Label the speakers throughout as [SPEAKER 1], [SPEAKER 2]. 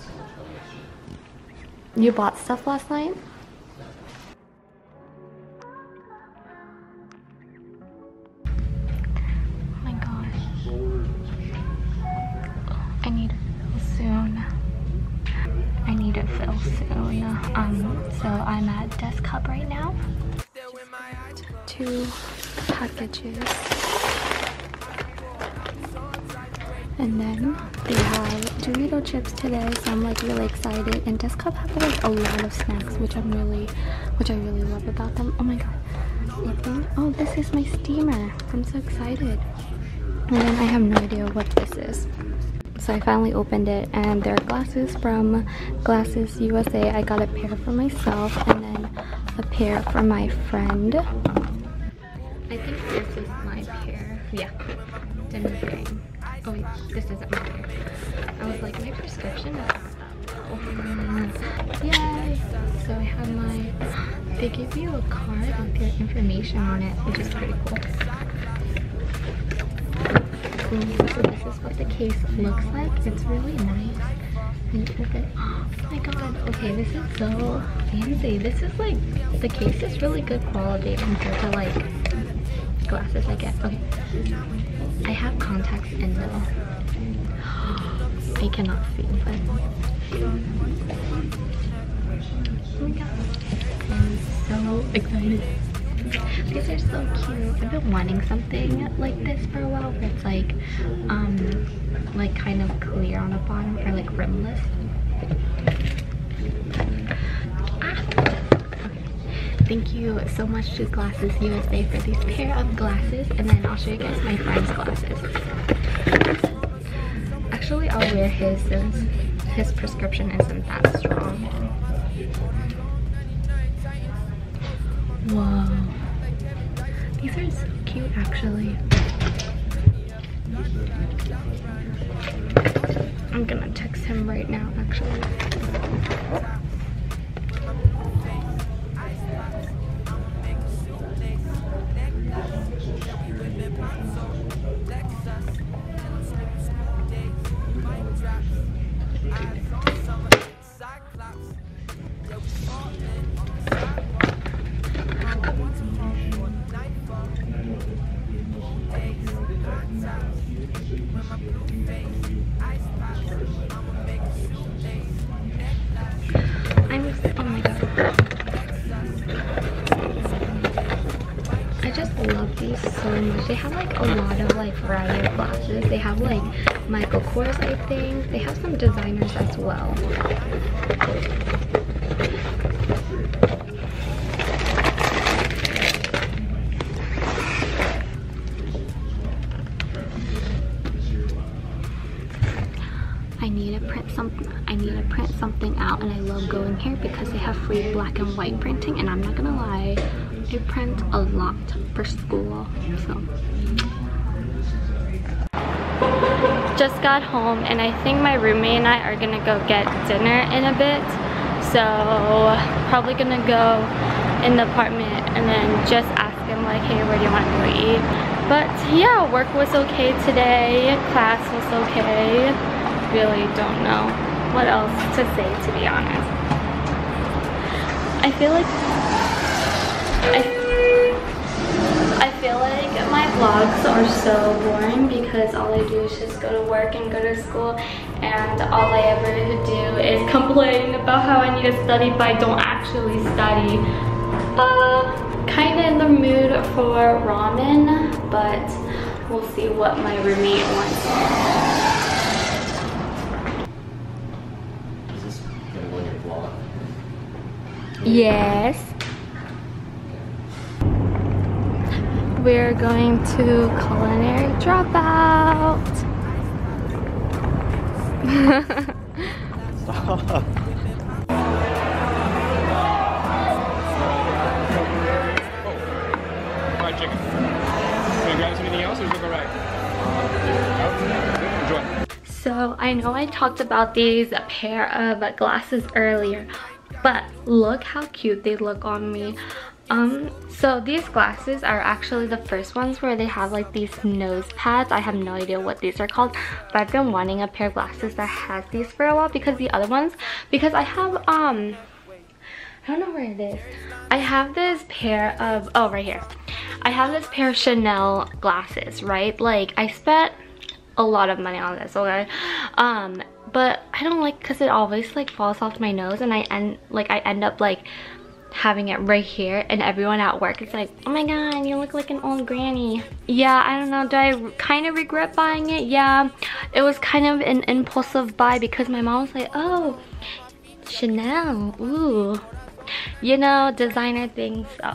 [SPEAKER 1] You bought stuff last night? Oh my gosh. I need to fill soon. I need to fill soon. So I'm at Desk Hub right now. 2 packages. And then they have Dorito chips today, so I'm like really excited. And Desk Hub have like a lot of snacks, which I really love about them. Oh my god. Oh, this is my steamer. I'm so excited. And then I have no idea what this is. So I finally opened it, and they're glasses from Glasses USA. I got a pair for myself and then a pair for my friend. I think this is my pair. Yeah, didn't bring. Oh wait, this isn't my pair. I was like, my prescription is yay! So I have my, they give you a card with your information on it, which is pretty cool. So this is what the case looks like. It's really nice. And oh my god, okay, this is so fancy. This is like, the case is really good quality compared to like glasses I get. Okay, I have contacts in though. I cannot see, but oh my god, I'm so excited. These are so cute. I've been wanting something like this for a while, where it's like kind of clear on the bottom, or like rimless. Thank you so much to Glasses USA for these pair of glasses, and then I'll show you guys my friend's glasses. Actually, I'll wear his since his prescription isn't that strong. Whoa. These are so cute, actually. I'm gonna text him right now, actually. Oh my god. I just love these so much. They have like a lot of like variety of glasses. They have like Michael Kors, I think. They have some designers as well. I need to print something out, and I love going here because they have free black and white printing, and I'm not gonna lie, I print a lot for school. So just got home, and I think my roommate and I are gonna go get dinner in a bit, so probably gonna go in the apartment and then just ask him like, hey, where do you want to go eat? But yeah, work was okay today, class was okay. Really don't know what else to say, to be honest. I feel like my vlogs are so boring because all I do is just go to work and go to school, and all I ever do is complain about how I need to study but I don't actually study. Kind of in the mood for ramen, but we'll see what my roommate wants. Yes. We're going to Culinary Dropout.
[SPEAKER 2] Stop. Fried chicken. Can you grab us anything else, or is it alright? Enjoy.
[SPEAKER 1] So I know I talked about these pair of glasses earlier, but look how cute they look on me. So these glasses are actually the first ones where they have like these nose pads. I have no idea what these are called, but I've been wanting a pair of glasses that has these for a while, because the other ones, because I have I don't know where it is. I have this pair of, oh, right here. I have this pair of Chanel glasses, right? Like, I spent a lot of money on this, okay? But I don't like, because it always like falls off my nose, and I end up like having it right here, and everyone at work is like, oh my god, you look like an old granny. Yeah, I don't know, do I kind of regret buying it? Yeah, it was kind of an impulsive buy, because my mom was like, oh, Chanel, ooh, you know, designer things. So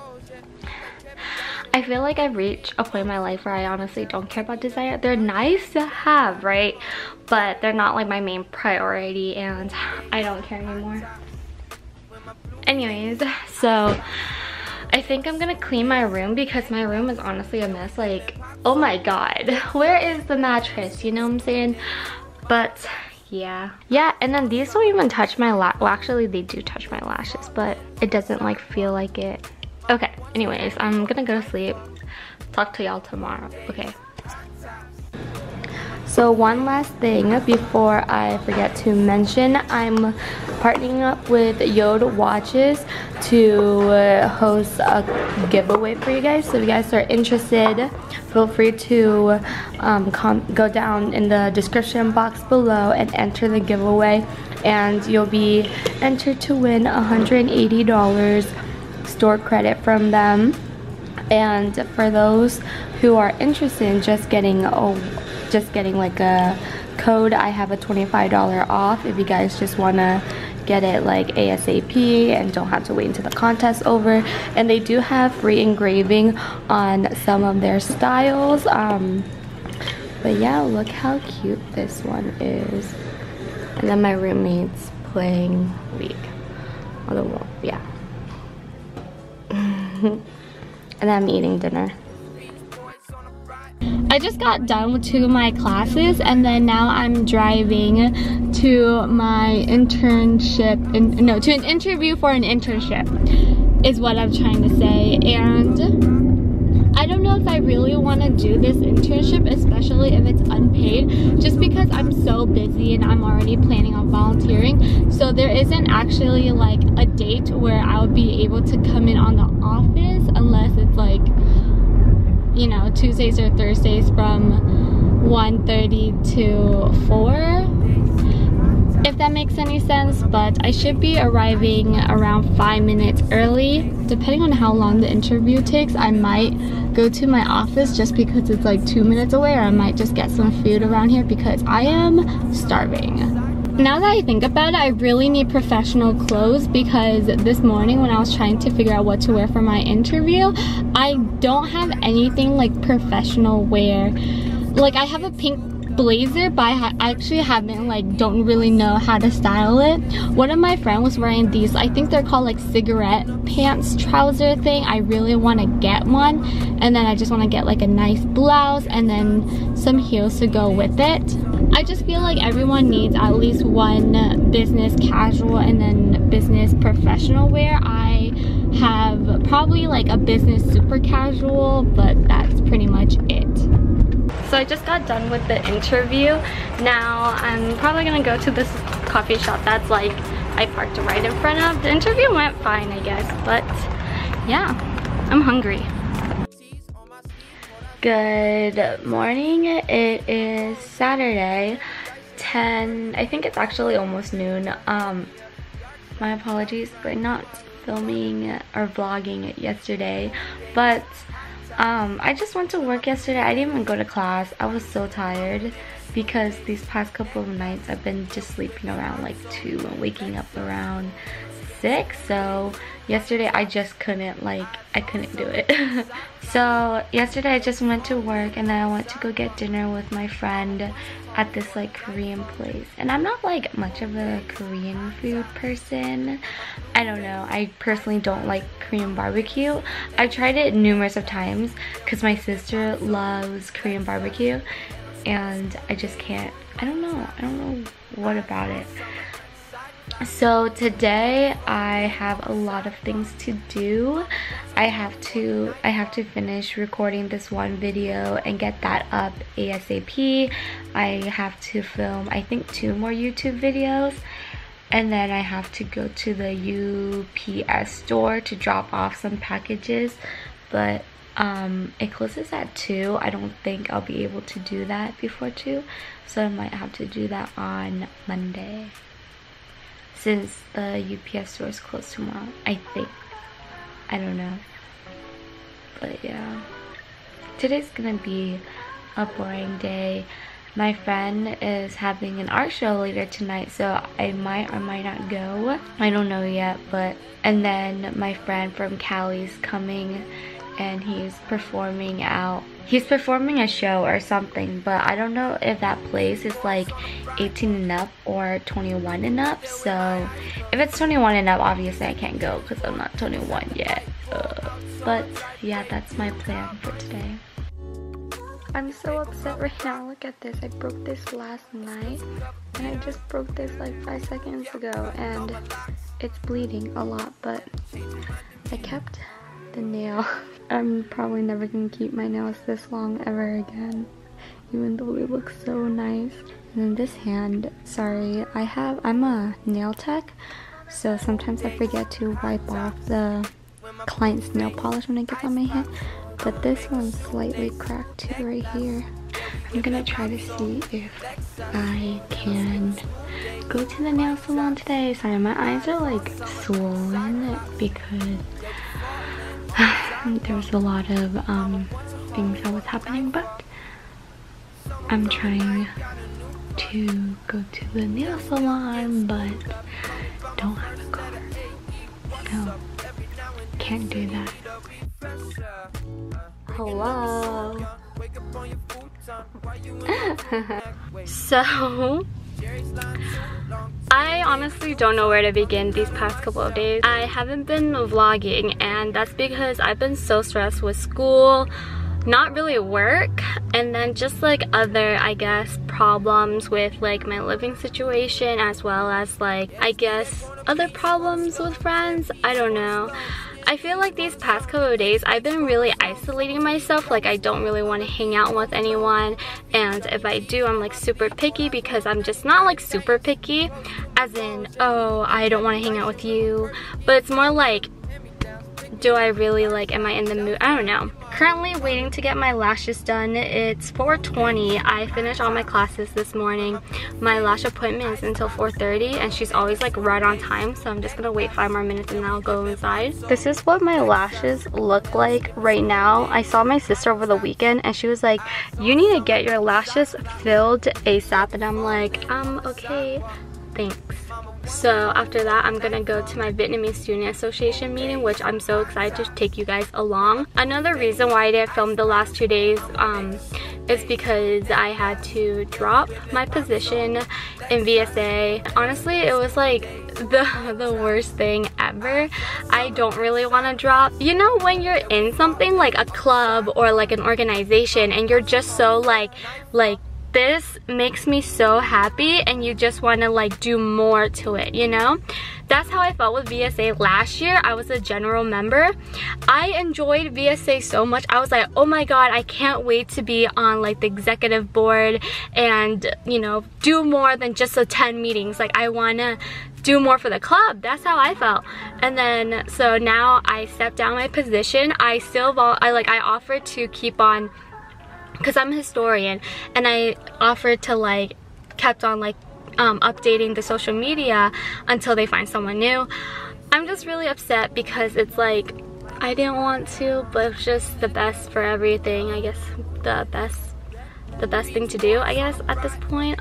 [SPEAKER 1] I feel like I've reached a point in my life where I honestly don't care about designer. They're nice to have, right? But they're not like my main priority, and I don't care anymore. Anyways, so I think I'm gonna clean my room, because my room is honestly a mess. Like, oh my god, where is the mattress? You know what I'm saying? But yeah, and then these don't even touch my well, actually they do touch my lashes, but it doesn't like feel like it. Okay, anyways, I'm gonna go to sleep. Talk to y'all tomorrow. Okay. So one last thing before I forget to mention, I'm partnering up with Yod Watches to host a giveaway for you guys. So if you guys are interested, feel free to go down in the description box below and enter the giveaway, and you'll be entered to win $180 store credit from them. And for those who are interested in just getting like a code, I have a $25 off if you guys just want to get it like ASAP and don't have to wait until the contest over. And they do have free engraving on some of their styles. But yeah, look how cute this one is. And then my roommate's playing League on the wall. Yeah. And I'm eating dinner. I just got done with 2 of my classes, and then now I'm driving to my internship, to an interview for an internship is what I'm trying to say. And I don't know if I really want to do this internship, especially if it's unpaid, just because I'm so busy and I'm already planning on volunteering. So there isn't actually like a date where I would be able to come in on the office, unless it's like, you know, Tuesdays or Thursdays from 1:30 to 4, if that makes any sense. But I should be arriving around 5 minutes early. Depending on how long the interview takes, I might go to my office just because it's like 2 minutes away, or I might just get some food around here because I am starving. Now that I think about it, I really need professional clothes, because this morning when I was trying to figure out what to wear for my interview, I don't have anything like professional wear. Like, I have a pink blazer, but I actually don't really know how to style it. One of my friends was wearing these, I think they're called like cigarette pants trouser thing. I really want to get one, and then I just want to get like a nice blouse and then some heels to go with it. I just feel like everyone needs at least one business casual and then business professional wear. I have probably like a business super casual, but that's pretty much it. So I just got done with the interview. Now I'm probably gonna go to this coffee shop that's like I parked right in front of. The interview went fine, I guess, but yeah, I'm hungry. Good morning. It is Saturday, 10, I think it's actually almost noon. My apologies for not filming or vlogging yesterday, but I just went to work yesterday. I didn't even go to class. I was so tired because these past couple of nights I've been just sleeping around like 2 and waking up around 6. So yesterday I just couldn't, I couldn't do it. So yesterday I just went to work, and then I went to go get dinner with my friend at this like Korean place. And I'm not like much of a Korean food person. I don't know, I personally don't like Korean barbecue. I've tried it numerous of times because my sister loves Korean barbecue, and I just can't, I don't know what about it. So today I have a lot of things to do. I have to finish recording this one video and get that up ASAP. I have to film, I think, 2 more YouTube videos, and then I have to go to the UPS store to drop off some packages, but it closes at 2. I don't think I'll be able to do that before 2, so I might have to do that on Monday, since the UPS store is closed tomorrow, I think. I don't know. But yeah. Today's gonna be a boring day. My friend is having an art show later tonight, so I might or might not go. I don't know yet, but... And then my friend from Cali's coming, and he's performing a show or something, but I don't know if that place is like 18 and up or 21 and up. So if it's 21 and up, obviously I can't go because I'm not 21 yet. But yeah, that's my plan for today. I'm so upset right now. Look at this. I broke this last night, and I just broke this like 5 seconds ago, and it's bleeding a lot, but I kept the nail. I'm probably never gonna keep my nails this long ever again, even though they look so nice. And then this hand, sorry, I'm a nail tech, so sometimes I forget to wipe off the client's nail polish when it gets on my hand, but this one's slightly cracked too right here. I'm gonna try to see if I can go to the nail salon today. Sorry, my eyes are like swollen because there was a lot of things that was happening, but I'm trying to go to the nail salon, but don't have a car. No, can't do that. Hello. So I honestly don't know where to begin these past couple of days. I haven't been vlogging, and that's because I've been so stressed with school, not really work, and then just like other, I guess, problems with like my living situation, as well as like, I guess, other problems with friends. I don't know. I feel like these past couple of days I've been really isolating myself. Like, I don't really want to hang out with anyone, and if I do, I'm like super picky, because I'm just not like super picky as in, oh, I don't want to hang out with you, but it's more like, do I really like, am I in the mood? I don't know. Currently waiting to get my lashes done. It's 4:20. I finished all my classes this morning. My lash appointment is until 4:30, and she's always like right on time, so I'm just gonna wait 5 more minutes and then I'll go inside. This is what my lashes look like right now. I saw my sister over the weekend, and she was like, you need to get your lashes filled ASAP, and I'm like, okay, thanks. So after that, I'm gonna go to my Vietnamese Student Association meeting, which I'm so excited to take you guys along. Another reason why I didn't film the last 2 days is because I had to drop my position in VSA. Honestly, it was like the worst thing ever. I don't really want to drop. You know, when you're in something like a club or like an organization, and you're just so like this makes me so happy, and you just want to like do more to it, you know? That's how I felt with VSA last year. I was a general member. I enjoyed VSA so much. I was like, oh my god, I can't wait to be on like the executive board and, you know, do more than just attend meetings. Like, I want to do more for the club. That's how I felt. And then so now I stepped down my position. I offered to keep on, because I'm a historian, and I offered to like kept on like updating the social media until they find someone new. I'm just really upset because it's like, I didn't want to, but it's just the best for everything, I guess. The best thing to do, I guess, at this point.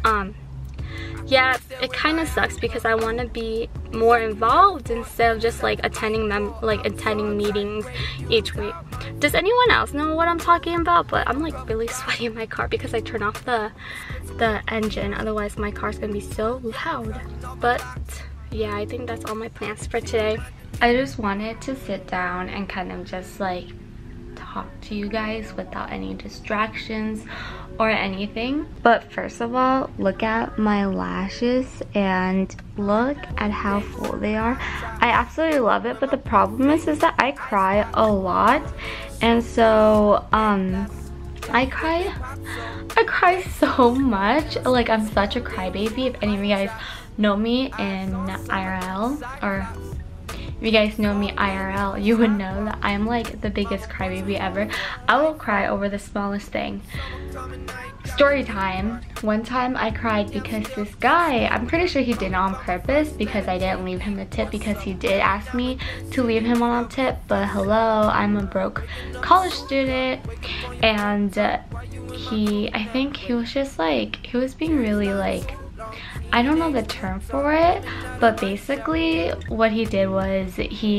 [SPEAKER 1] Yeah, it kind of sucks because I want to be more involved instead of just like attending meetings each week. Does anyone else know what I'm talking about? But I'm like really sweaty in my car because I turned off the engine, otherwise my car's gonna be so loud. But yeah, I think that's all my plans for today. I just wanted to sit down and kind of just like talk to you guys without any distractions or anything. But first of all, look at my lashes and look at how full they are. I absolutely love it, but the problem is that I cry a lot, and so I cry so much. Like, I'm such a crybaby. If any of you guys know me in IRL, or if you guys know me IRL, you would know that I'm like the biggest crybaby ever. I will cry over the smallest thing. Story time. One time I cried because this guy, I'm pretty sure he did it on purpose because I didn't leave him a tip, because he did ask me to leave him on a tip, but hello, I'm a broke college student. And I think he was just like, he was being really like, I don't know the term for it, but basically what he did was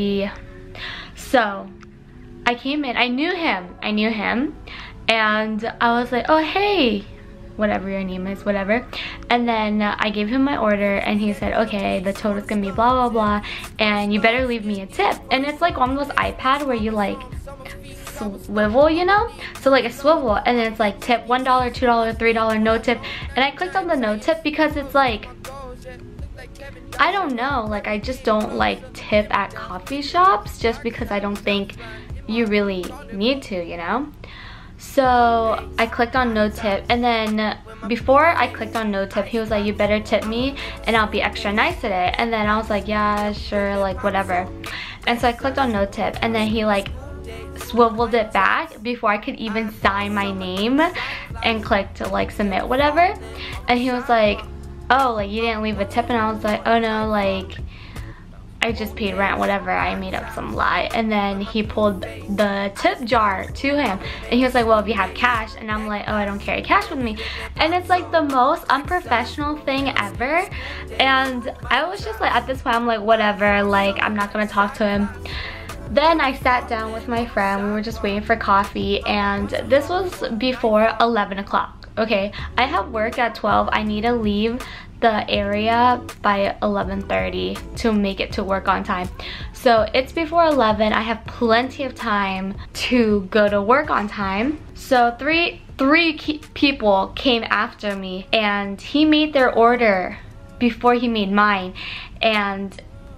[SPEAKER 1] so I came in, I knew him, and I was like, oh hey, whatever your name is, whatever. And then I gave him my order, and he said, okay, the total's gonna be blah blah blah, and you better leave me a tip. And it's like one of those iPad where you like swivel, you know, so like a swivel, and then it's like tip $1, $2, $3, no tip. And I clicked on the no tip because it's like, I don't know, like I just don't like tip at coffee shops, just because I don't think you really need to, you know. So I clicked on no tip, and then before I clicked on no tip, he was like, you better tip me and I'll be extra nice today. And then I was like, yeah, sure, like whatever. And so I clicked on no tip, and then he like swiveled it back before I could even sign my name and click to like submit whatever. And he was like, oh, like you didn't leave a tip. And I was like, oh no, like I just paid rent, whatever, I made up some lie. And then he pulled the tip jar to him, and he was like, well, if you have cash. And I'm like, oh, I don't carry cash with me. And it's like the most unprofessional thing ever. And I was just like, at this point, I'm like, whatever, like I'm not gonna talk to him. Then I sat down with my friend, we were just waiting for coffee, and this was before 11 o'clock, okay? I have work at 12, I need to leave the area by 11:30 to make it to work on time. So it's before 11, I have plenty of time to go to work on time. So three people came after me, and he made their order before he made mine. And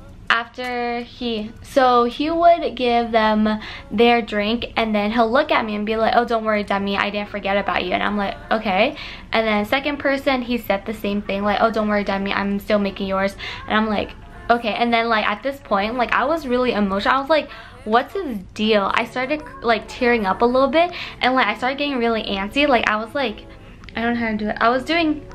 [SPEAKER 1] after he would give them their drink, and then he'll look at me and be like, oh, don't worry, Demi, I didn't forget about you. And I'm like, okay. And then second person, he said the same thing, like, oh, don't worry, Demi, I'm still making yours. And I'm like, okay. And then like at this point, like I was really emotional. I was like, what's his deal? I started like tearing up a little bit, and like I started getting really antsy. Like I was like, I don't know how to do it. I was doing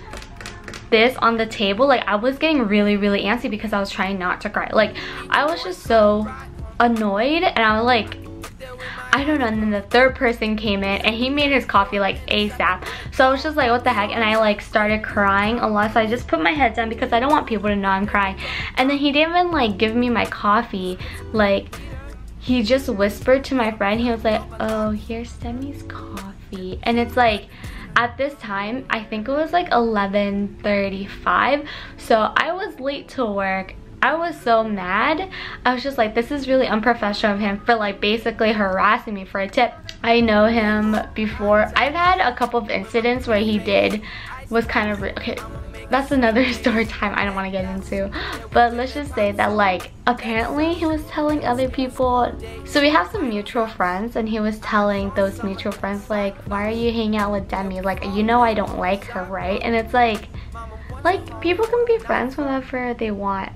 [SPEAKER 1] this on the table, like I was getting really antsy because I was trying not to cry. Like I was just so annoyed, and I was like, I don't know. And then the third person came in, and he made his coffee like ASAP. So I was just like, what the heck? And I like started crying a lot, so I just put my head down because I don't want people to know I'm crying. And then he didn't even like give me my coffee, like he just whispered to my friend. He was like, oh, here's Demi's coffee. And it's like, at this time, I think it was like 11:35, so I was late to work. I was so mad. I was just like, this is really unprofessional of him for like basically harassing me for a tip. I know him before. I've had a couple of incidents where he was kind of okay, that's another story time I don't want to get into. But let's just say that like apparently he was telling other people. So we have some mutual friends, and he was telling those mutual friends like, why are you hanging out with Demi? Like, you know I don't like her, right? And it's like people can be friends whenever they want.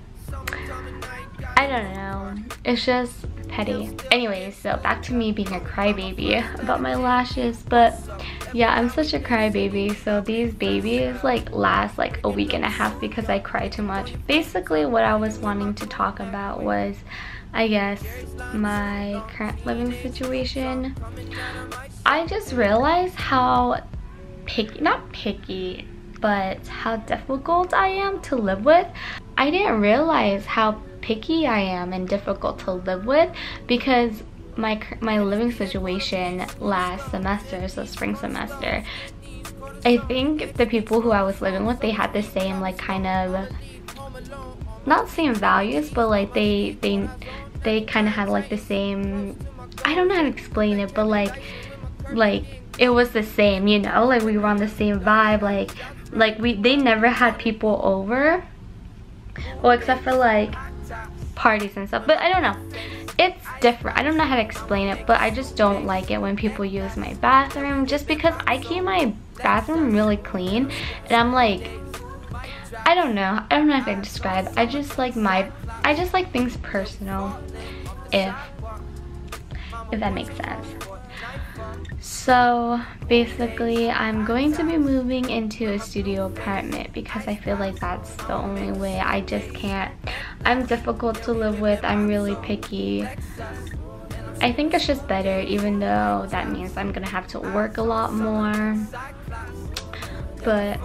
[SPEAKER 1] I don't know. It's just petty. Anyways, so back to me being a crybaby about my lashes. But yeah, I'm such a crybaby. So these babies like last like a week and a half because I cry too much. Basically what I was wanting to talk about was, I guess, my current living situation. I just realized how not picky, but how difficult I am to live with. I didn't realize how picky I am and difficult to live with, because my living situation last semester, so spring semester, I think the people who I was living with, they had the same like kind of, not same values, but like they kind of had like the same I don't know how to explain it, but like it was the same, you know, like we were on the same vibe, like they never had people over, well, except for like parties and stuff. But I don't know, it's different. I don't know how to explain it, but I just don't like it when people use my bathroom, just because I keep my bathroom really clean, and I'm like, I don't know if I can describe. I just like things personal, if that makes sense. So basically, I'm going to be moving into a studio apartment because I feel like that's the only way. I just can't. I'm difficult to live with. I'm really picky. I think it's just better, even though that means I'm gonna have to work a lot more. But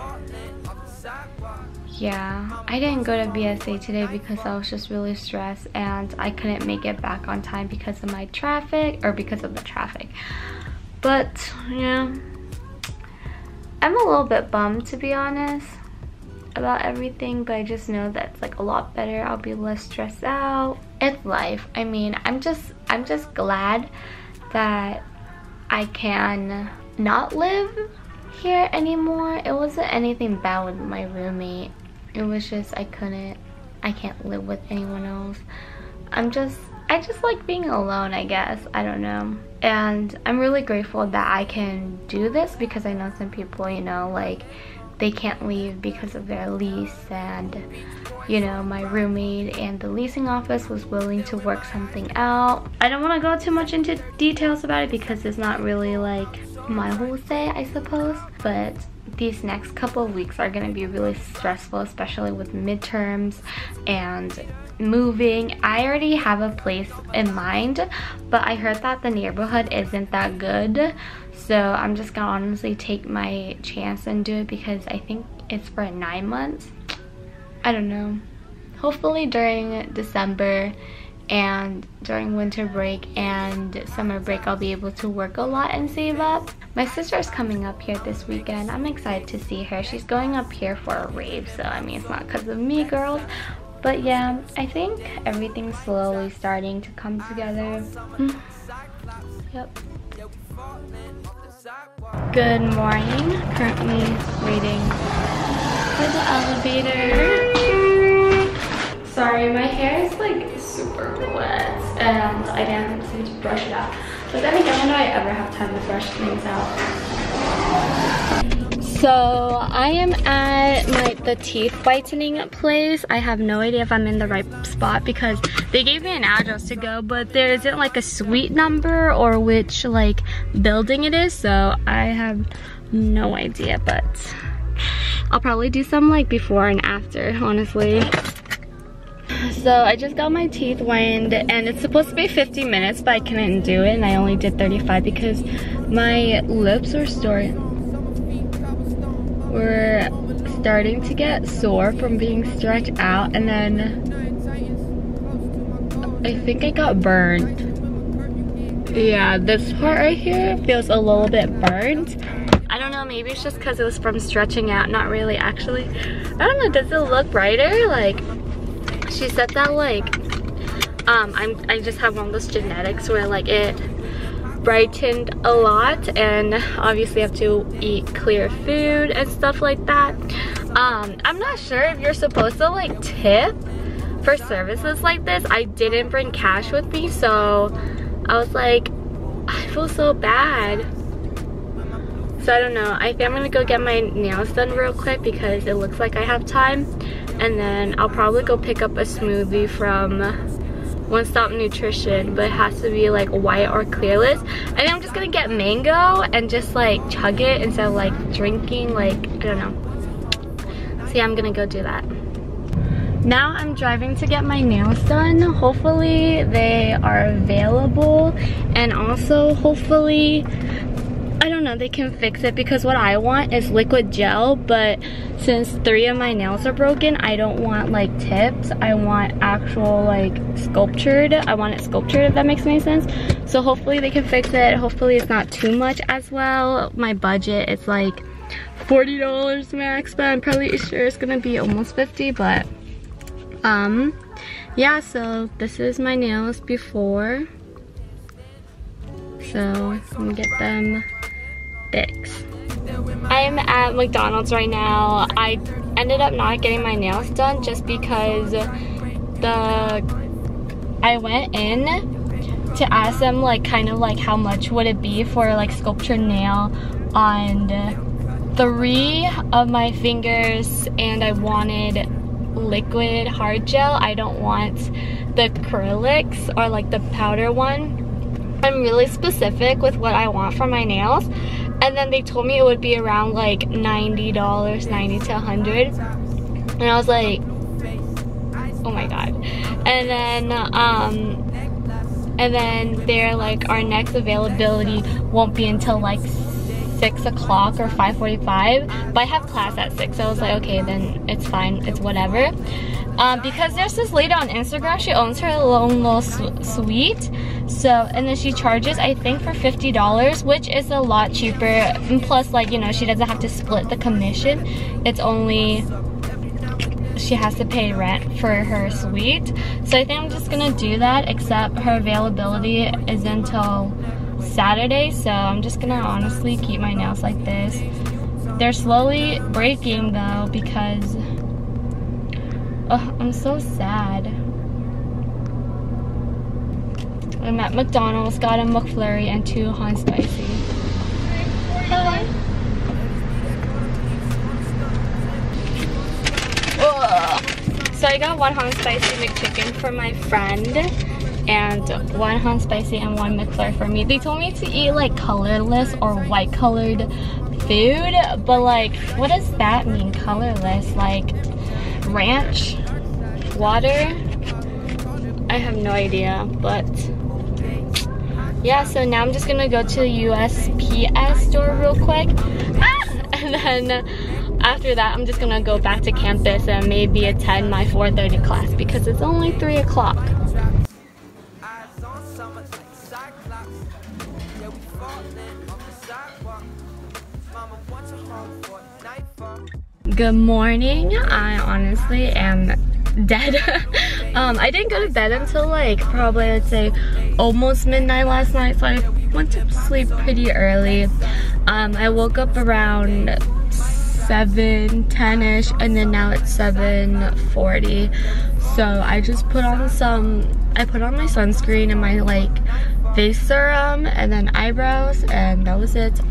[SPEAKER 1] yeah, I didn't go to BSA today because I was just really stressed and I couldn't make it back on time because of my traffic, or because of the traffic. But yeah, I'm a little bit bummed, to be honest, about everything, but I just know that it's like a lot better. I'll be less stressed out. It's life. I mean, I'm just glad that I can not live here anymore. It wasn't anything bad with my roommate. It was just I can't live with anyone else. I just like being alone, I guess. I don't know. And I'm really grateful that I can do this, because I know some people, you know, like they can't leave because of their lease, and you know, my roommate and the leasing office was willing to work something out. I don't want to go too much into details about it because it's not really like my whole say, I suppose, but these next couple of weeks are going to be really stressful, especially with midterms and moving. I already have a place in mind, but I heard that the neighborhood isn't that good, so I'm just gonna honestly take my chance and do it, because I think it's for 9 months. I don't know. Hopefully during December and during winter break and summer break I'll be able to work a lot and save up. My sister's coming up here this weekend. I'm excited to see her. She's going up here for a rave, so I mean, it's not because of me, girls. But yeah, I think everything's slowly starting to come together. Yep. Good morning. Currently waiting for the elevator. Sorry, my hair is like super wet and I didn't have time to brush it out. But then again, when do I ever have time to brush things out? So I am at the teeth whitening place. I have no idea if I'm in the right spot because they gave me an address to go, but there isn't like a suite number or which like building it is, so I have no idea, but I'll probably do some like before and after, honestly. So I just got my teeth whitened and it's supposed to be 50 minutes, but I couldn't do it and I only did 35 because my lips were starting to get sore from being stretched out, and then I think I got burned. Yeah, this part right here feels a little bit burnt. I don't know, maybe it's just because it was from stretching out, not really actually. I don't know, does it look brighter? Like, she said that like, I just have one of those genetics where like it brightened a lot, and obviously I have to eat clear food and stuff like that. I'm not sure if you're supposed to like tip for services like this. I didn't bring cash with me, so I was like, I feel so bad. So I don't know, I think I'm gonna go get my nails done real quick because it looks like I have time, and then I'll probably go pick up a smoothie from One Stop Nutrition, but it has to be like white or clearless. I think I'm just gonna get mango and just like chug it instead of like drinking, like, I don't know. So yeah, I'm gonna go do that. Now I'm driving to get my nails done. Hopefully they are available, and also hopefully, I don't know, they can fix it, because what I want is liquid gel, but since 3 of my nails are broken, I don't want like tips. I want actual like sculptured. I want it sculptured, if that makes any sense. So hopefully they can fix it. Hopefully it's not too much as well. My budget is like $40 max, but I'm probably sure it's gonna be almost 50, but yeah, so this is my nails before. so I'm gonna get them fixed. I'm at McDonald's right now. I ended up not getting my nails done just because I went in to ask them like kind of like how much would it be for like sculpture nail on 3 of my fingers, and I wanted liquid hard gel. I don't want the acrylics or like the powder one. I'm really specific with what I want for my nails, and then they told me it would be around like $90, $90 to $100, and I was like, oh my god. And then they're like, our next availability won't be until like 6 o'clock or 5:45, but I have class at 6, so I was like, okay, then it's fine, it's whatever. Because there's this lady on Instagram, she owns her own little suite, so, and then she charges, I think, for $50, which is a lot cheaper, and plus, like, you know, she doesn't have to split the commission. It's only, she has to pay rent for her suite, so I think I'm just gonna do that, except her availability is until Saturday, so I'm just gonna honestly keep my nails like this. They're slowly breaking though because I'm so sad. I'm at McDonald's, got a McFlurry and 2 hot and spicy. Hi. So I got 1 hot and spicy McChicken for my friend, and 1 hot and spicy and 1 McFlurry for me. They told me to eat like colorless or white colored food, but like, what does that mean, colorless? Like ranch, water? I have no idea, but yeah, so now I'm just gonna go to the USPS store real quick, and then after that I'm just gonna go back to campus and maybe attend my 4:30 class because it's only 3 o'clock. Good morning. I honestly am dead. I didn't go to bed until like probably, I'd say, almost midnight last night, so I went to sleep pretty early. I woke up around 7:10ish, and then now it's 7:40. So I just put on I put on my sunscreen and my like face serum and then eyebrows, and that was it.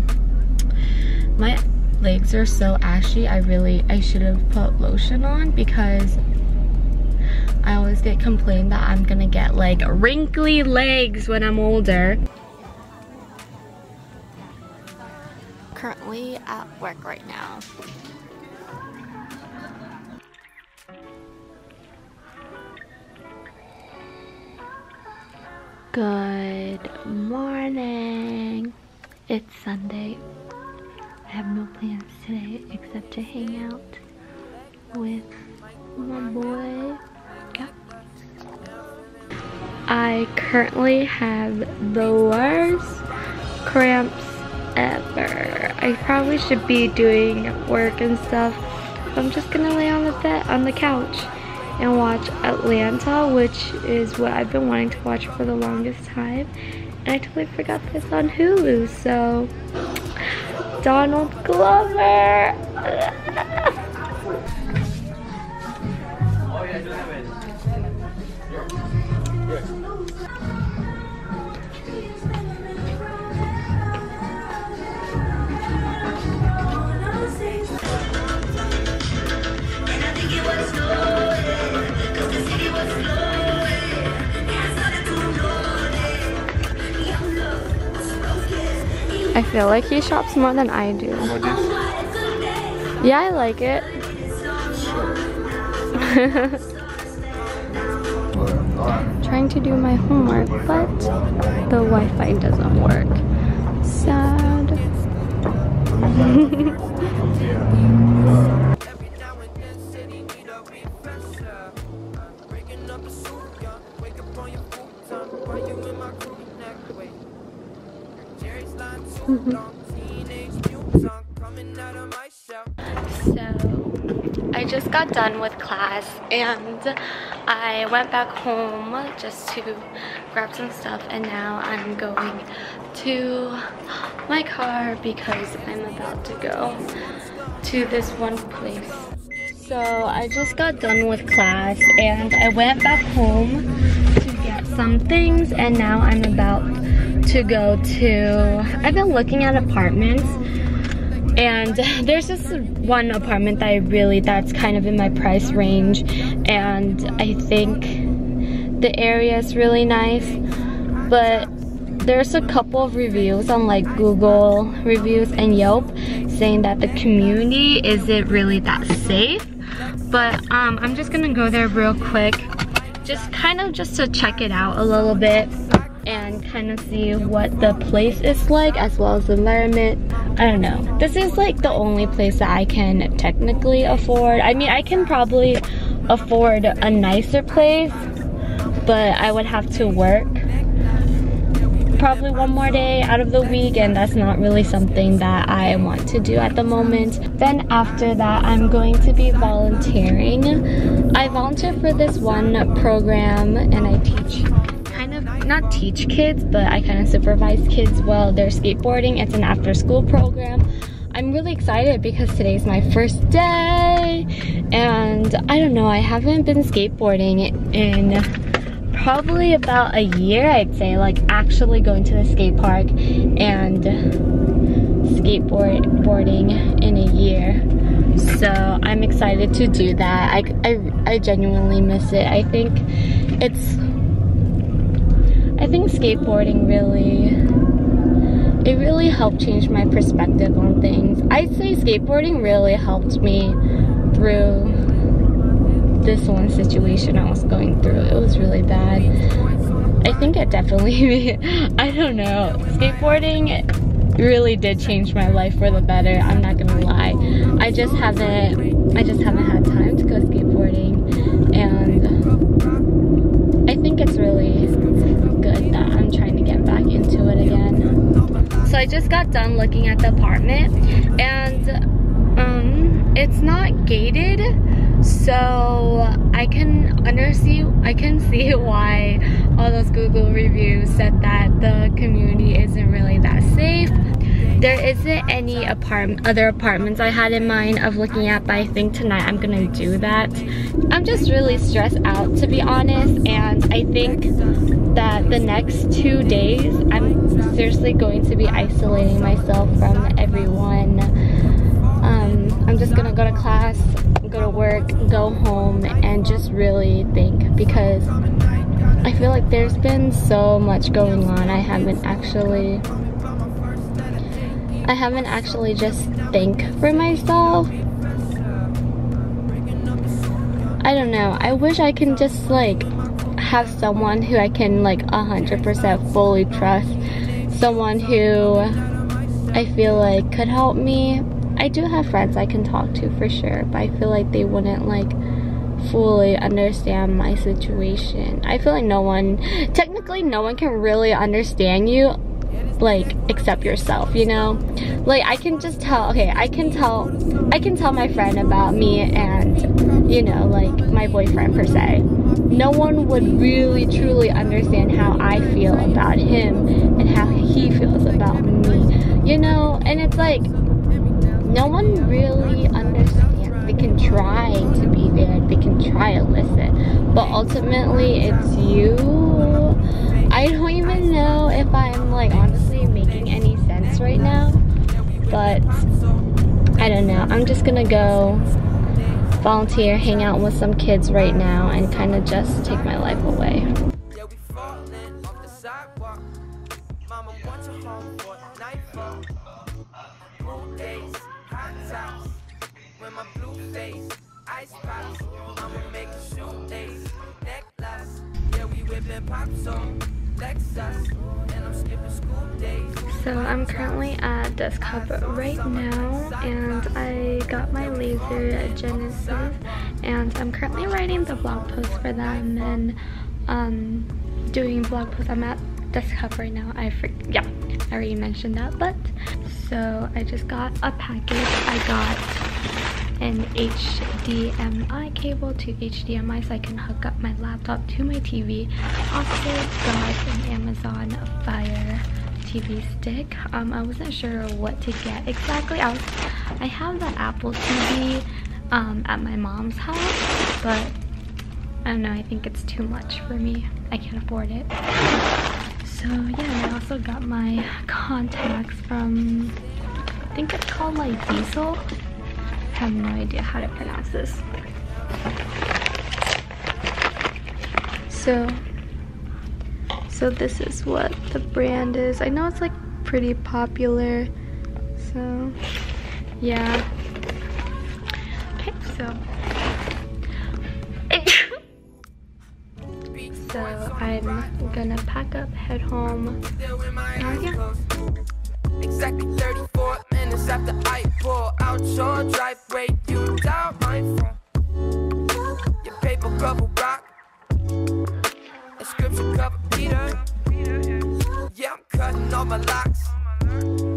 [SPEAKER 1] My legs are so ashy. I should have put lotion on because I always get complained that I'm gonna get like wrinkly legs when I'm older. Currently at work right now. Good morning. It's Sunday. I have no plans today except to hang out with my boy. Yeah. I currently have the worst cramps ever. I probably should be doing work and stuff. I'm just gonna lay on the bed, on the couch, and watch Atlanta, which is what I've been wanting to watch for the longest time. And I totally forgot this on Hulu, so Donald Glover. I feel like he shops more than I do. Yeah, I like it. Trying to do my homework, but the Wi-Fi doesn't work. Sad. So I I just got done with class and I went back home just to grab some stuff, and now I'm going to my car because I'm about to go to this one place. So I just got done with class and I went back home to get some things, and now I'm about to go to, I've been looking at apartments, and there's just one apartment that that's kind of in my price range, and I think the area is really nice, but there's a couple of reviews on like Google reviews and Yelp saying that the community isn't really that safe. But I'm just gonna go there real quick, just to check it out a little bit and kind of see what the place is like, as well as the environment. I don't know. This is like the only place that I can technically afford. I mean, I can probably afford a nicer place, but I would have to work probably one more day out of the week, and that's not really something that I want to do at the moment. Then after that, I'm going to be volunteering. I volunteer for this one program, and I teach, not teach kids, but I kind of supervise kids while they're skateboarding. It's an after school program. I'm really excited because today's my first day, and I don't know, I haven't been skateboarding in probably about a year, I'd say, like actually going to the skate park and skateboarding in a year. So I'm excited to do that. I genuinely miss it. I think skateboarding really helped change my perspective on things. I'd say skateboarding really helped me through this one situation I was going through. It was really bad. I think it definitely, I don't know, skateboarding really did change my life for the better. I'm not gonna lie. I just haven't had time to go skateboarding, and I think it's really good that I'm trying to get back into it again. So I just got done looking at the apartment, and it's not gated, so I can see why all those Google reviews said that the community isn't really that safe. There isn't any other apartments I had in mind of looking at, but I think tonight I'm gonna do that. I'm just really stressed out, to be honest, and I think that the next 2 days I'm seriously going to be isolating myself from everyone. I'm just gonna go to class, go to work, go home, and just really think, because I feel like there's been so much going on. I haven't actually just think for myself. I don't know. I wish I can just like have someone who I can like 100% fully trust, someone who I feel like could help me. I do have friends I can talk to for sure, but I feel like they wouldn't like fully understand my situation. I feel like technically no one can really understand you, like, except yourself, you know? Like, I can just tell, okay, I can tell my friend about me and, you know, like, my boyfriend per se. No one would really truly understand how I feel about him and how he feels about me, you know? And it's like, no one really understands. They can try to be there, they can try to listen, but ultimately it's you. I don't even know if I'm like honestly making any sense right now, but I don't know. I'm just gonna go volunteer, hang out with some kids right now, and kind of just take my life away. So I'm currently at Desk Hub right now, and I got my laser Genesis, and I'm currently writing the blog post for them and doing blog posts. I'm at Desk Hub right now. I already mentioned that, but so I just got a package. I got an HDMI cable to HDMI so I can hook up my laptop to my TV. Also got an Amazon Fire TV stick. I wasn't sure what to get exactly. I have the Apple TV at my mom's house, but I don't know, I think it's too much for me. I can't afford it. So yeah, and I also got my contacts from, I think it's called like Diesel. I have no idea how to pronounce this. So this is what the brand is. I know it's like pretty popular. So yeah. Okay, so I'm gonna pack up, head home. Yeah.
[SPEAKER 3] Exactly 34 minutes after I pull out your driveway, you dial my phone. Your paper cover rock, inscription cover Peter. Yeah, I'm cutting all my locks.